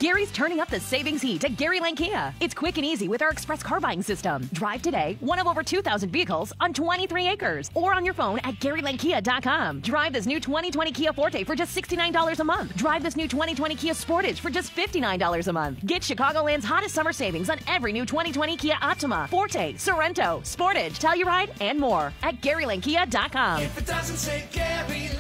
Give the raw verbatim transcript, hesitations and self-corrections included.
Gary's turning up the savings heat at Gary Lane Kia. It's quick and easy with our express car buying system. Drive today, one of over two thousand vehicles on twenty-three acres, or on your phone at Gary Lane Kia dot com. Drive this new twenty twenty Kia Forte for just sixty-nine dollars a month. Drive this new twenty twenty Kia Sportage for just fifty-nine dollars a month. Get Chicagoland's hottest summer savings on every new twenty twenty Kia Optima, Forte, Sorento, Sportage, Telluride, and more at Gary Lane Kia dot com. If it doesn't say Gary